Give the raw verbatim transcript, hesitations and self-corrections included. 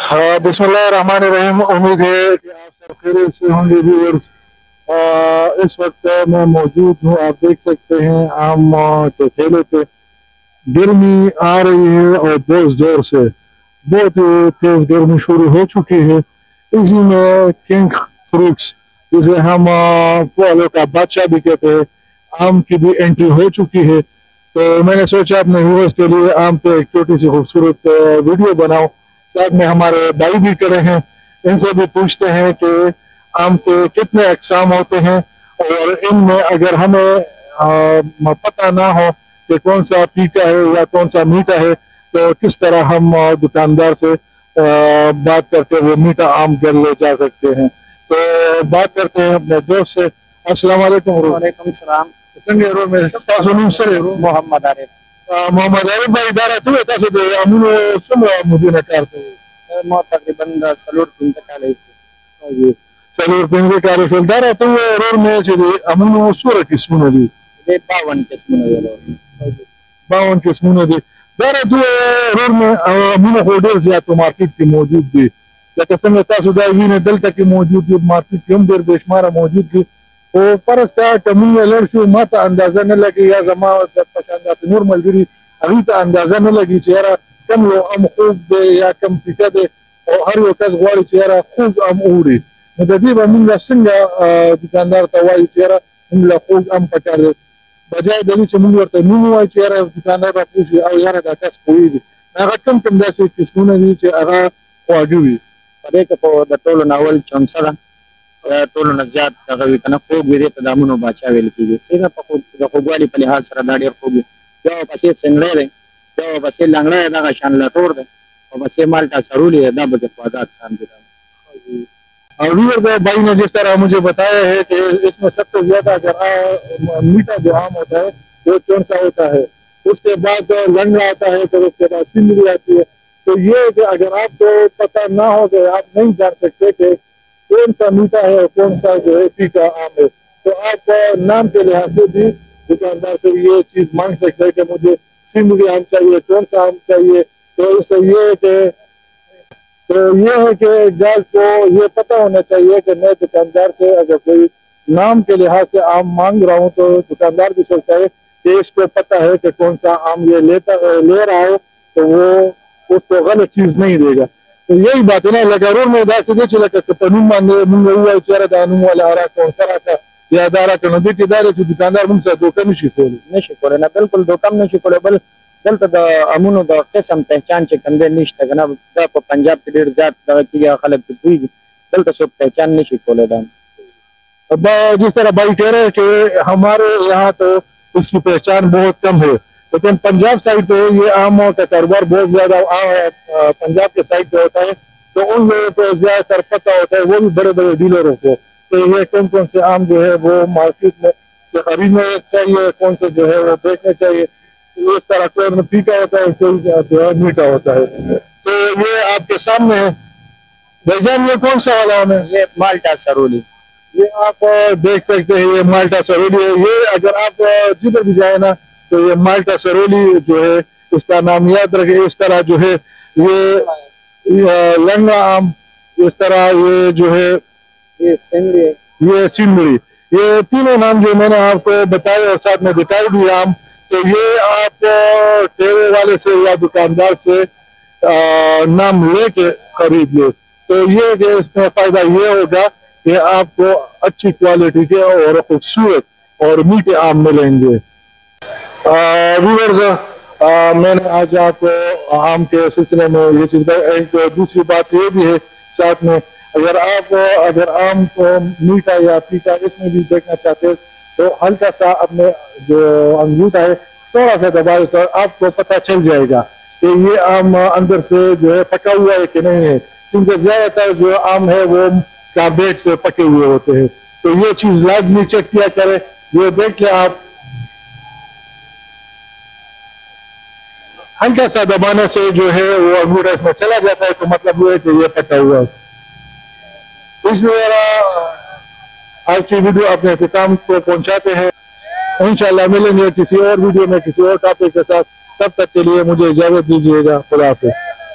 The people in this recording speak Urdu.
हाँ, बिस्मिल्लाहिर्रहमानिर्रहीम। उम्मीद है कि आप सब खैरियत से होंगे व्यूअर्स। इस वक्त मैं मौजूद हूँ, आप देख सकते हैं आम के ठेले पे। गर्मी आ रही है और बहुत जोर से, बहुत तेज गर्मी शुरू हो चुकी है। इसी में किंग फ्रूट्स, जिसे हम फलों का बादशाह भी कहते हैं, आम की भी एंट्री हो चुकी है। तो मैंने सोचा अपने व्यूअर्स के लिए आम पे एक छोटी सी खूबसूरत वीडियो बनाऊं। साथ में हमारे भाई भी खड़े हैं, इनसे भी पूछते हैं कि आम के कितने अक़साम होते हैं और इनमें अगर हमें आ, पता ना हो कि कौन सा फीका है या कौन सा मीठा है, तो किस तरह हम दुकानदार से आ, बात करके वो मीठा आम घर ले जा सकते हैं। तो बात करते हैं अपने दोस्त से। अस्सलाम वालेकुम। वालेकुम सलाम। मोहम्मद आरिफ मोहम्मद आरिफ भाई Dara tu eta se de amuno sumo mudina kartu mo takriban salur pinta kale itu salur pinta kale fil dara tu ror me je amuno sura kismuna di de baवन kismuna de baवन kismuna di dara tu ror me amuno hotel ya to market ki मौजूद di laka samna tasu da wine dalta ki मौजूद di market ki umder beshmara मौजूद di او فرض کا کمون لر شو ما ته اندازه نه لګي یا زما د پښاندات نور ملګری هغه ته اندازه نه لګي چې یاره کم یو ام خوب دی یا کم فکر دی او هر یو کس غواړي چې یاره خوب ام اوري. نو د دې به موږ څنګه دکاندار ته وایو چې یاره موږ له خوب ام پکار دی، بجای د دې چې موږ ورته نوم وایو چې یاره دکاندار به پوښي او یاره دا کس پوهېږي. هغه کم کم داسې قسمونه دي چې هغه خواږه وي. په دې کې په د ټولو ناول چمسه ده، ټولو نه زیات دغه وي که نه خوږ وي، دې ته د امونو باچا ویل کېږي. څنګه په د خوږوالي په لحاظ سره دا ډېر خوږ وي. بیا ورپسې سنګړی دی، بیا ورپسې لنګړی دی، دغه شان لټور دی، ورپسې مالټا سرولی دی. دا به کې خواږه اقسام دي. اور بھائی نے جس طرح مجھے بتایا ہے کہ اس میں سب سے زیادہ اگر میٹھا جو آم ہوتا ہے وہ چونسا ہوتا ہے، اس کے بعد لنگڑا آتا ہے، پھر اس کے بعد سندری آتی ہے. تو یہ کہ اگر آپ کو پتہ نہ ہو کہ آپ نہیں جان سکتے کہ کون سا میٹھا ہے اور کون سا جو ہے پھیکا آم ہے، تو آپ نام کے لحاظ سے بھی دکاندار سے یہ چیز مانگ سکتے ہیں کہ مجھے سندری آم چاہیے، کون سا آم چاہیے. تو اس سے یہ ہے کہ تو یہ ہے کہ گاہک کو یہ پتہ ہونا چاہیے کہ میں دکاندار سے اگر کوئی نام کے لحاظ سے آم مانگ رہا ہوں تو دکاندار بھی سوچتا ہے کہ اس کو پتہ ہے کہ کون سا آم یہ لیتا لے رہا ہے، تو وہ اس کو غلط چیز نہیں دے گا. یہی بات ہے نا، لکه رور مې داسې دی چې لکه که په نوم باندې مونږ ووایو چې یاره دا نوم والا راکړه ورته راکړه یا دا راکړه، نو دې کې دا دی چې دکاندار مونږ سره دوکه نه شي کولی. نه شي کولی، نه بالکل دوکه هم نه شي کولی. بل دلته د امونو د قسم پہچان چې کوم دی نشته که نه. دا په پنجاب کې ډېر زیات دغه کېږي، خلک پرې پوهېږي. دلته څوک پہچان نه شي کولی. دا جس طرح بھائی کہہ رہے ہیں کہ ہمارے یہاں تو اس کی پہچان بہت کم ہے، لیکن پنجاب سائڈ پہ یہ آموں کا کاروبار بہت زیادہ پنجاب کے سائڈ پہ ہوتا ہے. تو ان لوگوں کو زیادہ تر پتہ ہوتا ہے، وہ بھی بڑے بڑے ڈیلروں کو، کہ یہ کون کون سے آم جو ہے وہ مارکیٹ میں سے خریدنے چاہیے، کون سے جو ہے وہ بیچنے چاہیے. اس طرح کوئی میں پھیکا ہوتا ہے، کوئی جو ہے میٹھا ہوتا ہے. تو یہ آپ کے سامنے ہے بھائی جان، یہ کون سا والا آم ہے؟ یہ مالٹا سرولی. یہ آپ دیکھ سکتے ہیں، یہ مالٹا سرولی ہے. یہ اگر آپ جدھر بھی جائیں نا تو یہ مالٹا سرولی جو ہے اس کا نام یاد رکھے. اس طرح جو ہے یہ لنگڑا آم، اس طرح یہ جو ہے یہ سندری، یہ سندری، یہ تینوں نام جو میں نے آپ کو بتائے اور ساتھ میں دکھائی دی آم. تو یہ آپ ٹھیلے والے سے یا دکاندار سے نام لے کے خرید لے. تو یہ کہ اس میں فائدہ یہ ہوگا کہ آپ کو اچھی کوالٹی کے اور خوبصورت اور میٹھے آم ملیں گے. ویورز، میں نے آج آپ کو آم کے سلسلے میں یہ چیز بتائی. ایک دوسری بات یہ بھی ہے ساتھ میں، اگر آپ اگر آم کو میٹھا یا پھیکا اس میں بھی دیکھنا چاہتے ہیں تو ہلکا سا اپنے جو انگوٹھا ہے تھوڑا سا دبائے تو آپ کو پتہ چل جائے گا کہ یہ آم اندر سے جو ہے پکا ہوا ہے کہ نہیں ہے، کیونکہ زیادہ تر جو آم ہے وہ کاربیٹ سے پکے ہوئے ہوتے ہیں. تو یہ چیز لازمی چیک کیا کرے. یہ دیکھ کے آپ ہلکا سا دبانے سے جو ہے وہ انگوٹھا اس میں چلا جاتا ہے، تو مطلب یہ ہے کہ یہ پکا ہوا ہے. اس لیے آج کی ویڈیو اپنے اختتام کو پہنچاتے ہیں. انشاءاللہ ملیں گے کسی اور ویڈیو میں کسی اور ٹاپک کے ساتھ. تب تک کے لیے مجھے اجازت دیجیے گا. خدا حافظ.